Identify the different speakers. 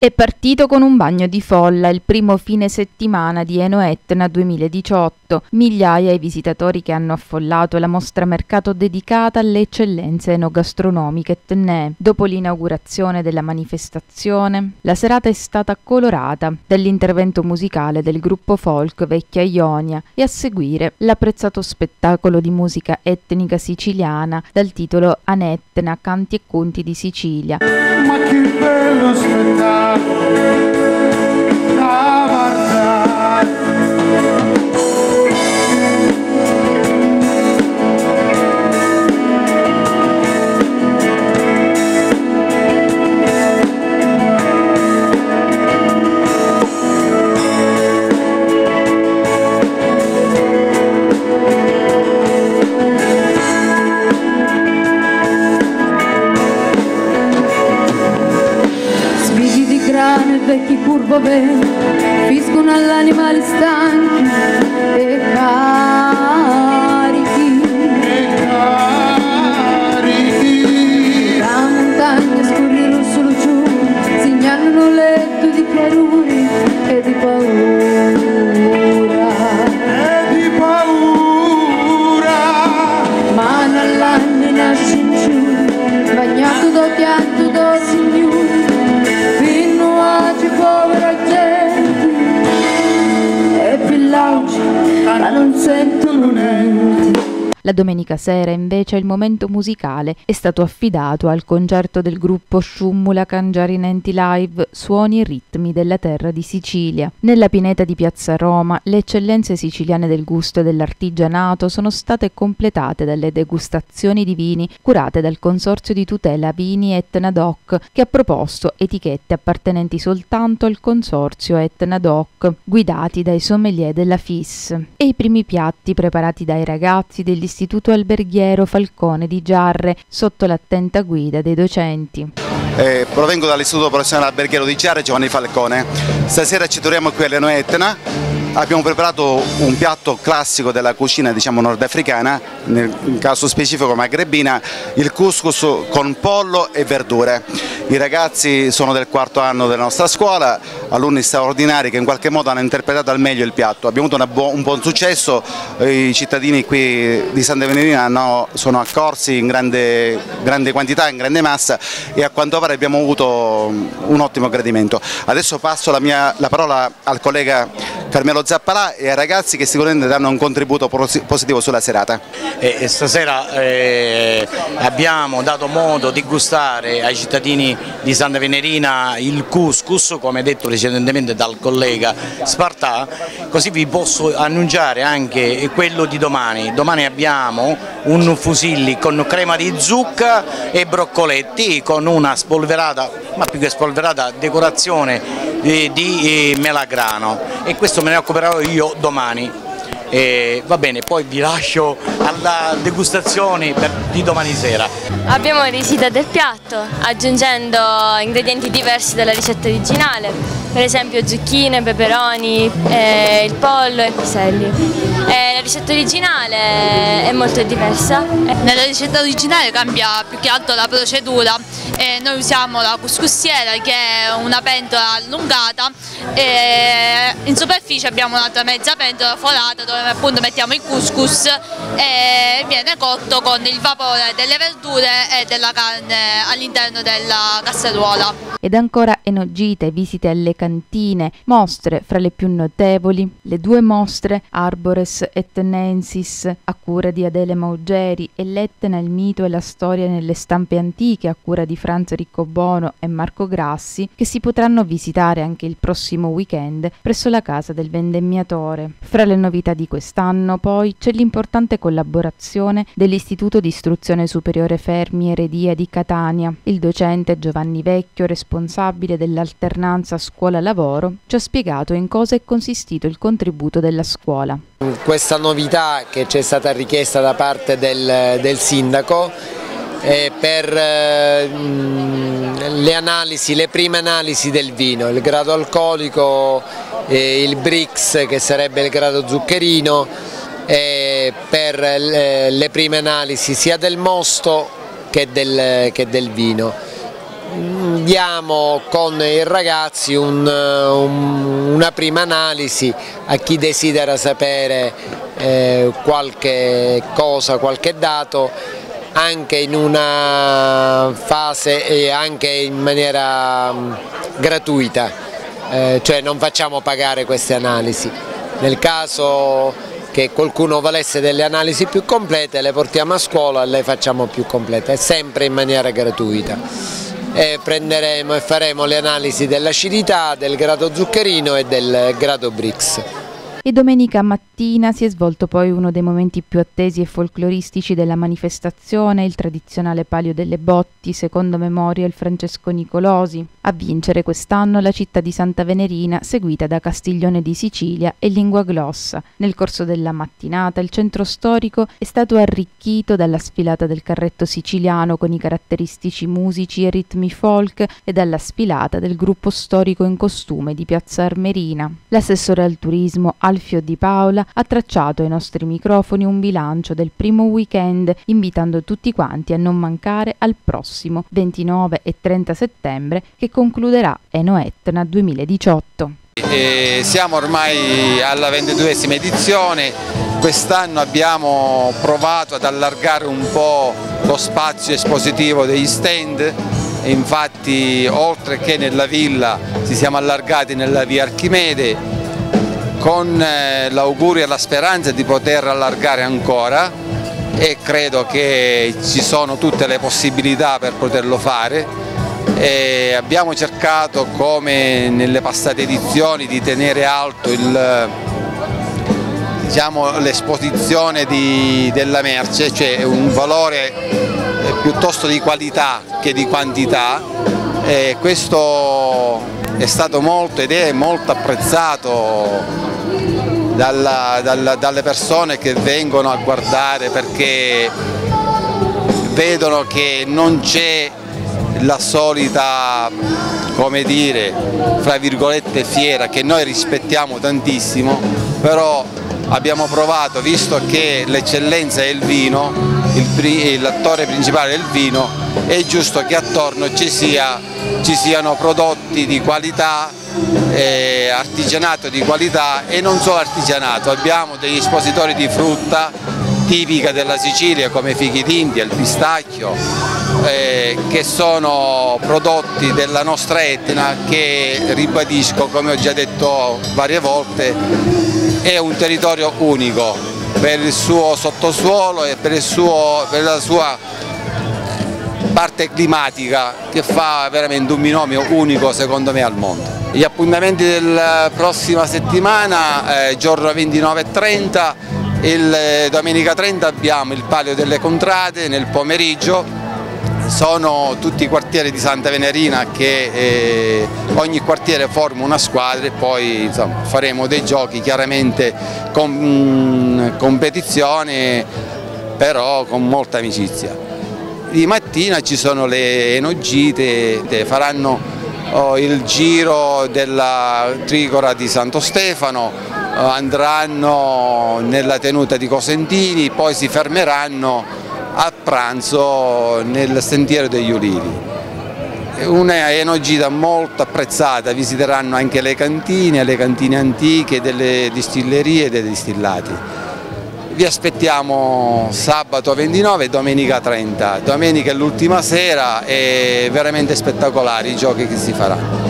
Speaker 1: È partito con un bagno di folla il primo fine settimana di Eno-Etna 2018. Migliaia i visitatori che hanno affollato la mostra mercato dedicata alle eccellenze enogastronomiche etnee. Dopo l'inaugurazione della manifestazione, la serata è stata colorata dall'intervento musicale del gruppo folk Vecchia Ionia e a seguire l'apprezzato spettacolo di musica etnica siciliana dal titolo Anetna, canti e conti di Sicilia.
Speaker 2: Ma che bello spettacolo da guardare.
Speaker 3: Vecchi curvo venti fiscono all'animali stanchi e carichi, la montagna scorre rosso giù, segnalano un letto di chiaruri e di paura, mano all'anno nasce in giù, bagnato da pianto da signori. Povera gente e villaggi ma non sentono niente.
Speaker 1: La domenica sera invece il momento musicale è stato affidato al concerto del gruppo Sciummula Cangiarinenti Live, suoni e ritmi della terra di Sicilia. Nella pineta di Piazza Roma le eccellenze siciliane del gusto e dell'artigianato sono state completate dalle degustazioni di vini curate dal Consorzio di Tutela Vini Etna Doc, che ha proposto etichette appartenenti soltanto al Consorzio Etna Doc, guidati dai sommelier della FIS, e i primi piatti preparati dai ragazzi dell'Istituto Alberghiero Falcone di Giarre sotto l'attenta guida dei docenti.
Speaker 4: Provengo dall'Istituto Professionale Alberghiero di Giarre Giovanni Falcone. Stasera ci troviamo qui all'Eno-Etna. Abbiamo preparato un piatto classico della cucina, diciamo, nordafricana, nel caso specifico magrebina, il couscous con pollo e verdure. I ragazzi sono del quarto anno della nostra scuola, alunni straordinari che in qualche modo hanno interpretato al meglio il piatto. Abbiamo avuto un buon successo, i cittadini qui di Santa Venerina sono accorsi in grande quantità, in grande massa, e a quanto pare abbiamo avuto un ottimo gradimento. Adesso passo la parola al collega Carmelo Zappalà e ai ragazzi che sicuramente danno un contributo positivo sulla serata.
Speaker 5: Stasera abbiamo dato modo di gustare ai cittadini di Santa Venerina il couscous, come detto precedentemente dal collega Spartà, così vi posso annunciare anche quello di domani. Domani abbiamo un fusilli con crema di zucca e broccoletti con una spolverata, ma più che spolverata, decorazione di melagrano, e questo me ne occuperò io domani. Va bene, poi vi lascio alla degustazione di domani sera.
Speaker 6: Abbiamo rivisitato il piatto aggiungendo ingredienti diversi dalla ricetta originale, per esempio zucchine, peperoni, il pollo e piselli. La ricetta originale è molto diversa.
Speaker 7: Nella ricetta originale cambia più che altro la procedura. Noi usiamo la couscoussiera, che è una pentola allungata, e in superficie abbiamo un'altra mezza pentola forata dove appunto mettiamo il couscous e viene cotto con il vapore delle verdure e della carne all'interno della casseruola.
Speaker 1: Ed ancora enogite, visite alle cantine, mostre fra le più notevoli, le due mostre Arbores Etnensis a cura di Adele Maugeri e l'Etna, il mito e la storia nelle stampe antiche a cura di Franz Riccobono e Marco Grassi, che si potranno visitare anche il prossimo weekend presso la casa del vendemmiatore. Fra le novità di quest'anno poi c'è l'importante collaborazione dell'Istituto di Istruzione Superiore Fermi Eredia di Catania. Il docente Giovanni Vecchio, responsabile dell'alternanza scuola-lavoro, ci ha spiegato in cosa è consistito il contributo della scuola.
Speaker 8: Questa novità che ci è stata richiesta da parte del sindaco per le prime analisi del vino, il grado alcolico, il Brix che sarebbe il grado zuccherino, per le prime analisi sia del mosto che del vino. diamo con i ragazzi una prima analisi a chi desidera sapere qualche cosa, qualche dato, anche in una fase e anche in maniera gratuita, cioè non facciamo pagare queste analisi. Nel caso che qualcuno volesse delle analisi più complete, le portiamo a scuola e le facciamo più complete, sempre in maniera gratuita. E prenderemo e faremo le analisi dell'acidità, del grado zuccherino e del grado Brix.
Speaker 1: E domenica mattina si è svolto poi uno dei momenti più attesi e folcloristici della manifestazione, il tradizionale Palio delle Botti, secondo Memorial Francesco Nicolosi. A vincere quest'anno la città di Santa Venerina, seguita da Castiglione di Sicilia e Linguaglossa. Nel corso della mattinata il centro storico è stato arricchito dalla sfilata del carretto siciliano con i caratteristici musici e ritmi folk e dalla sfilata del gruppo storico in costume di Piazza Armerina. L'assessore al turismo Alfio Di Paola ha tracciato ai nostri microfoni un bilancio del primo weekend, invitando tutti quanti a non mancare al prossimo 29 e 30 settembre che concluderà Eno-Etna 2018.
Speaker 9: Siamo ormai alla 22esima edizione, quest'anno abbiamo provato ad allargare un po' lo spazio espositivo degli stand, infatti oltre che nella villa ci siamo allargati nella via Archimede, con l'augurio e la speranza di poter allargare ancora, e credo che ci sono tutte le possibilità per poterlo fare. Abbiamo cercato, come nelle passate edizioni, di tenere alto l'esposizione della merce, cioè un valore piuttosto di qualità che di quantità. Questo è stato molto ed è molto apprezzato dalle persone che vengono a guardare, perché vedono che non c'è la solita, come dire, fra virgolette, fiera, che noi rispettiamo tantissimo, però abbiamo provato, visto che l'eccellenza è il vino, l'attore principale è il vino, è giusto che attorno ci siano prodotti di qualità, artigianato di qualità, e non solo artigianato. Abbiamo degli espositori di frutta tipica della Sicilia come fichi d'India, il pistacchio, che sono prodotti della nostra Etna, che, ribadisco, come ho già detto varie volte, è un territorio unico per il suo sottosuolo e per la sua parte climatica, che fa veramente un binomio unico secondo me al mondo. Gli appuntamenti della prossima settimana, giorno 29 e 30, domenica 30 abbiamo il Palio delle Contrade nel pomeriggio. Sono tutti i quartieri di Santa Venerina, che ogni quartiere forma una squadra, e poi insomma, faremo dei giochi, chiaramente competizione, però con molta amicizia. Di mattina ci sono le enogite, faranno il giro della Tricora di Santo Stefano, andranno nella tenuta di Cosentini, poi si fermeranno a pranzo nel Sentiero degli Ulivi. Una enogita molto apprezzata, visiteranno anche le cantine antiche delle distillerie e dei distillati. Vi aspettiamo sabato 29 e domenica 30. Domenica è l'ultima sera, è veramente spettacolare i giochi che si faranno.